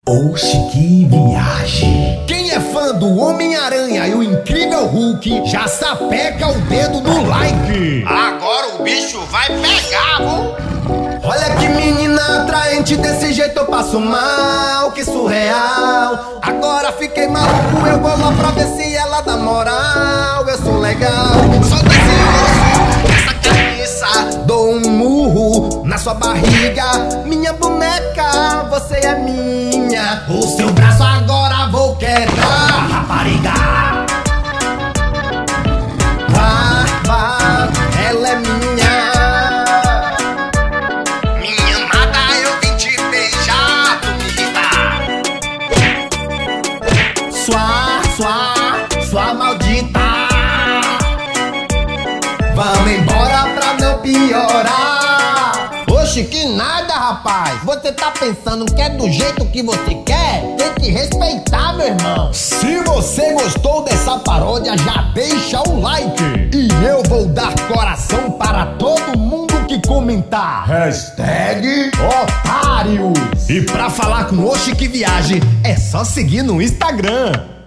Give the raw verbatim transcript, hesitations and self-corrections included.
Oxe, que viagem! Quem é fã do Homem-Aranha e o Incrível Hulk já sapeca o dedo no like! Agora o bicho vai pegar, viu? Olha que menina atraente, desse jeito eu passo mal, que surreal! Agora fiquei maluco, eu vou lá pra ver se ela dá moral. Eu sou legal, Solta esse osso, essa camisa. dou um murro na sua barriga. Minha boneca, você é minha. O seu braço agora vou quebrar, rapariga. Vá, vá, ela é minha. Minha amada, eu vim te beijar, tu me irritar. Sua, sua, sua maldita. Vamos embora pra não piorar. Oxe, que nada, rapaz. Você tá pensando que é do jeito que você quer? Tem que respeitar, meu irmão. Se você gostou dessa paródia, já deixa o like. E eu vou dar coração para todo mundo que comentar. Hashtag otários. E pra falar com Oxe que Viagem, é só seguir no Instagram.